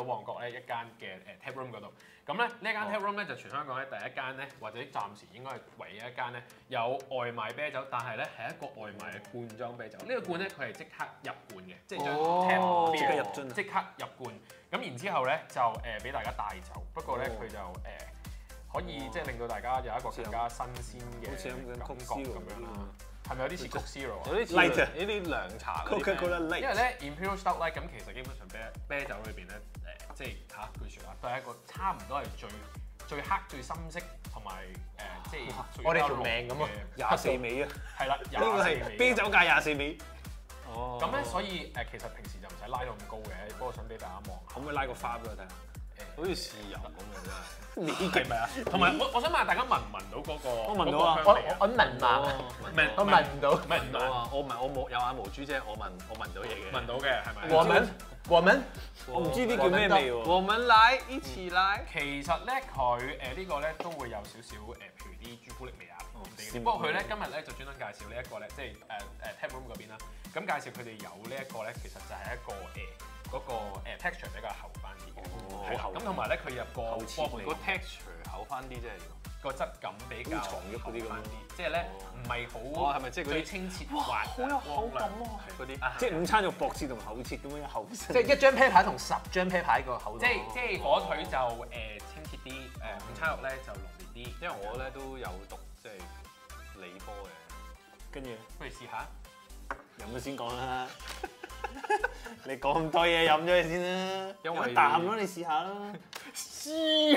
咗旺角咧一間嘅tap room 嗰度。咁咧呢一間 tap room 咧就全香港咧第一間咧，或者暫時應該係唯一一間咧有外賣啤酒，但係咧係一個外賣嘅罐裝啤酒。呢個罐咧佢係即刻入罐嘅，即係將 tap 即刻入樽， 即刻入罐。咁然之後咧就俾大家帶走，不過咧佢就可以即係令到大家有一個更加新鮮嘅感覺咁樣啦。係咪有啲似 Coke Zero 啊？ 有啲 light 啊，呢啲涼茶嗰啲。 因為咧 Imperial Stout Light 咁其實基本上啤酒裏邊咧即係句説話都係一個差唔多係最黑最深色同埋即係我哋條命咁啊，24味啊， 係啦， 呢個係啤酒界24味。 哦。 咁咧所以其實平時就唔使拉到咁高嘅，不過想俾大家望下。 可唔可以拉個花俾我睇下？ 好似豉油咁嘅真係。 你係咪啊？ 同埋我想問下大家聞唔聞到嗰個？ 我聞到啊，我聞到，我聞唔到， 聞唔到啊！我冇有眼無珠啫，我聞到嘢嘅。 聞到嘅係咪？ 我唔知啲叫咩味喎。 我們來一起來。 其實咧佢呢個咧都會有少少譬如啲朱古力味啊咁啲。不過佢咧今日咧就專登介紹呢一個咧，即係tap room 嗰邊啦。咁介紹佢哋有呢一個咧，其實就係一個嗰個texture 比較厚翻啲嘅。 好厚。 咁同埋咧佢入個個 texture 厚翻啲啫， 個質感比較藏郁嗰啲咁翻啲，即係咧唔係好係咪即係嗰啲最清澈滑？ 好有口感喎，嗰啲即係午餐肉薄切同厚切咁樣厚身。 即係一張啤牌同10張啤牌個厚度。 即係火腿就清澈啲，午餐肉咧就濃烈啲。 因為我咧都有讀即係理科嘅， 跟住不如試下。 飲咗先講啦。你講咁多嘢飲咗佢先啦， 因為一啖咯，你試下啦。 試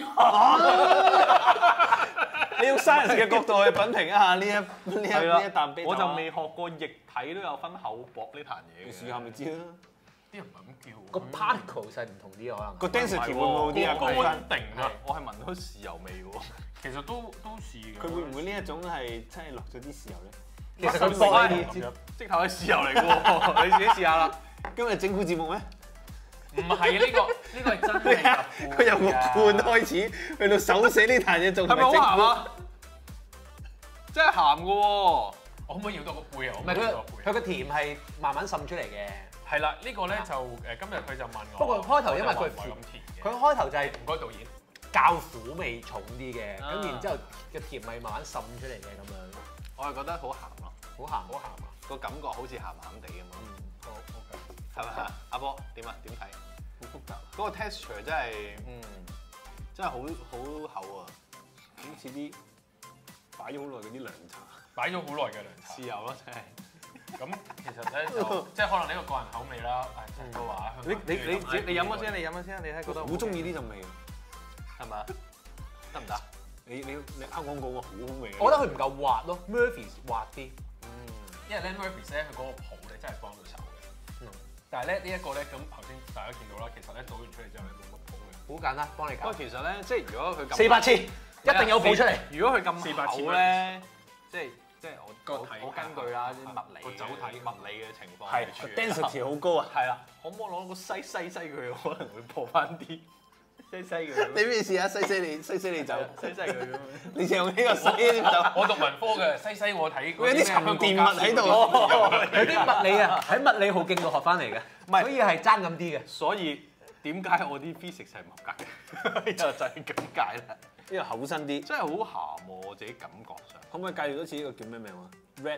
下。 你用 science 嘅角度去品評一下呢一啖啤酒。 我就未學過液體都有分厚薄呢壇嘢。 你試下咪知啦。 啲人唔係咁叫。 個 particle 係唔同啲可能。 個 density 會唔會好啲啊？ 乾定啊！ 我係聞到豉油味喎。 其實都試嘅。 佢會唔會呢一種係真係落咗啲豉油咧？ 其實佢薄啲， 即頭係豉油嚟嘅喎，你自己試下啦。 今日政府節目咩？ 唔係呢個係真係入佢由木罐開始，去到手寫呢壇嘢仲係咪好鹹啊？真係鹹嘅喎！ 我可唔可以要多個杯啊？ 唔係佢個甜係慢慢滲出嚟嘅。 係啦，呢個咧就今日佢就問我。 不過開頭因為佢唔係咁甜嘅。 佢開頭就係唔該導演。 較苦味重啲嘅，咁然之後個甜味慢慢滲出嚟嘅咁樣。 我係覺得好鹹咯， 好鹹好鹹啊！ 個感覺好似鹹鹹地咁啊！ 好 OK。 係咪啊？阿波點啊？點睇？好複雜。嗰個 texture 真係，真係好厚啊！ 好似啲擺咗好耐嗰啲涼茶， 擺咗好耐嘅涼茶。 豉油咯，真係。 咁其實咧就即係可能呢個個人口味啦。誒，都話你飲咗先，你飲咗先，你睇覺得好中意呢陣味啊！ 係咪啊？得唔得？ 你啱講過喎，好好味。 我覺得佢唔夠滑咯 ，Murphy's 滑啲。 因為咧 Murphy's 咧佢嗰個泡咧真係幫到手嘅。但係咧呢一個咧咁頭先大家見到啦，其實咧倒完出嚟之後咧冇乜泡嘅。 好簡單，幫你搞。 不過其實咧，即係如果佢咁 400次一定有泡出嚟。 如果佢咁厚咧，即係我根據啦啲物理嘅情況係 density 好高啊！ 係啦，可唔可以攞個西佢，可能會破翻啲西佢。 你咩試下西你走， 西佢咁。 你用呢個西走。 我讀文科嘅，西我睇有啲沉澱物喺度， 有啲物理啊，喺物理好勁度學翻嚟嘅，所以係爭咁啲嘅。 所以點解我啲 physics 係唔合格嘅？就係咁解啦。 呢個厚身啲， 真係好鹹喎！我自己感覺上。 可唔可以介紹多次呢個叫咩名話 Red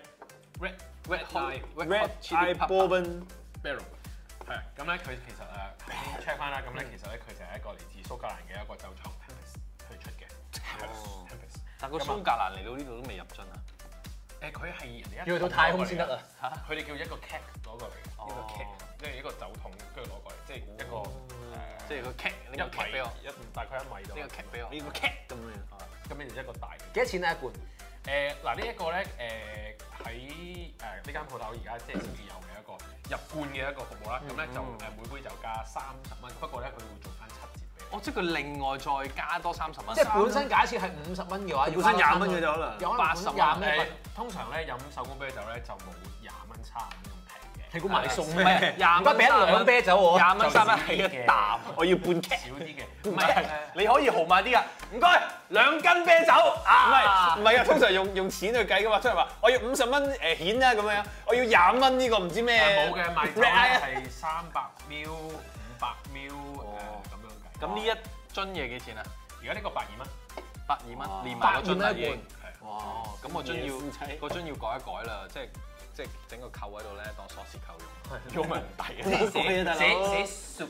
Eye Bourbon Barrel 係咁咧，佢其實check 翻啦，咁咧其實咧佢就係一個嚟自蘇格蘭嘅一個酒廠 Tempus 推出嘅。Tempus， 但個蘇格蘭嚟到呢度都未入樽啊！ 佢係人哋要去到太空先得啊！ 嚇，佢哋叫一個 keg 攞過嚟嘅，一個 keg，即係一個酒桶跟住攞過嚟，即係一個即係個 keg，呢個 keg 俾我， 大概1米度。 呢個 keg 俾我， 呢個 cat 咁樣， 咁跟住一個大嘅。 幾多錢啊一罐？ 嗱呢一個咧喺呢間鋪頭而家即係先至有嘅一個入罐嘅一個服務啦。咁咧就每杯就加30蚊，不過咧佢會做翻7折俾你。 哦，即係佢另外再加多30蚊。 即係本身假設係50蚊嘅話， 本身20蚊嘅啫可能。 有可能 80 蚊。 通常咧飲手工啤酒咧就冇20蚊差咁平嘅。 你估買餸咩？ 唔係20蚊， 俾一兩啤酒我。 20蚊3蚊係一啖， 我要半 cat。 少啲嘅，唔係你可以豪邁啲噶。唔該，2斤啤酒。 唔係啊，通常用錢去計噶嘛，即係話我要50蚊蜆啦咁樣，我要20蚊呢個唔知咩。 冇嘅賣酒咧係300ml、500ml 咁樣咁呢一樽嘢幾錢啊？ 而家呢個82蚊， 82蚊，連埋個樽啦已經。 係哇！ 咁個樽夫妻要個樽要改一改啦，即係整個扣喺度咧，當鎖匙扣用，用咪唔抵啊！ 寫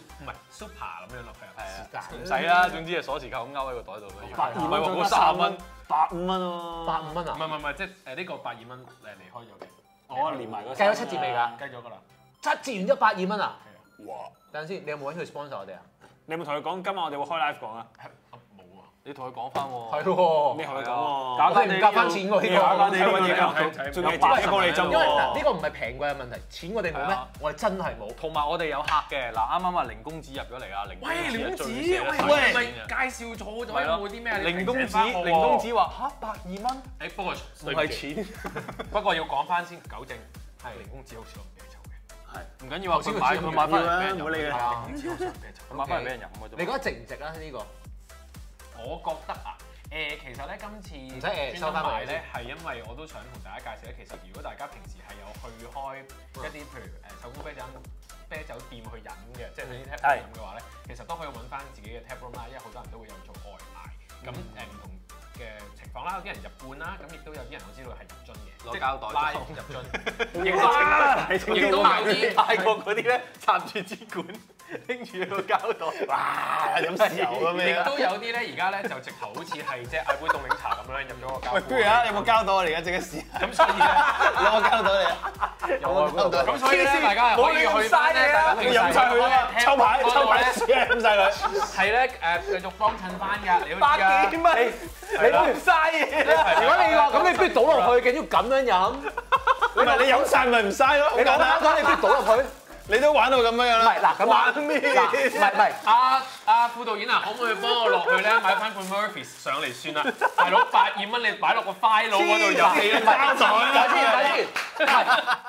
super 咁樣落去係啊，唔使啦，總之係鎖匙扣咁勾喺個袋度都要。 82 唔係喎，嗰30蚊， 85蚊喎。 85蚊啊？ 唔係，即係呢個82蚊離開咗嘅。 我連埋嗰計咗7折未㗎？ 計咗㗎啦。 7折完之後82蚊啊？ 哇！ 等陣先，你有冇揾佢 sponsor 我哋啊？ 你有冇同佢講今晚我哋會開 live 講啊？ 冇啊。 你同佢講翻喎。 係喎， 你同佢講喎。 搞唔夾翻錢喎呢個。 搞翻你揾嘢㗎，仲要擺喺過你針因為嗱， 喎。 呢個唔係平貴嘅問題，錢我哋冇咩？我哋真係冇。 同埋我哋有客嘅，嗱啱啱啊凌公子入咗嚟啊，凌公喂， 子玲子， 最喂，咪介紹錯咗，有冇啲咩？ 凌公子話嚇82蚊， 誒不過唔係錢， 不過要講翻先糾正，係凌公子好似我唔記得咗嘅。 唔緊要啊，佢買翻嚟俾人飲， 唔好理佢係啊， 佢買翻嚟俾人飲嘅啫。 你覺得值唔值啊？呢個我覺得啊，其實咧今次唔使收翻買嚟咧係因為我都想同大家介紹咧，其實如果大家平時係有去開一啲譬如手工啤酒店去飲嘅，即係啲 tap room 飲嘅話咧，其實都可以揾翻自己嘅 tap room 啦，因為好多人都會有做外賣，咁唔同嘅情況啦，有啲人入罐啦，咁亦都有啲人我知道係入樽嘅， 攞膠袋拉入樽，亦都有啲泰國嗰啲咧插住支管，拎住個膠袋，哇飲豉油咁亦樣。 都有啲咧，而家咧就直頭好似係即係嗌杯凍檸茶咁樣入咗個膠喂，不如啊，有冇膠袋我哋而家即刻試下？ 咁所以咧， 攞個膠袋嚟啊！ 有啊，咁所以咧，大家可以去翻咧，大家飲晒佢啦，抽牌飲晒佢。 係咧繼續幫襯翻㗎，你都知啊。 幾蚊？你都唔嘥嘢。 如果你話咁，你不如倒落去，繼續咁樣飲。 唔係你飲晒咪唔嘥咯？ 你攞膠袋，你不如倒落去。 你都玩到咁樣樣啦。 唔係嗱，咁玩咩？ 嗱，唔係。 阿副導演啊，可唔可以幫我落去咧買翻罐 Murphy's 上嚟算啦？大佬82蚊，你擺落個 file 嗰度有幾多膠袋？ 等先，唔係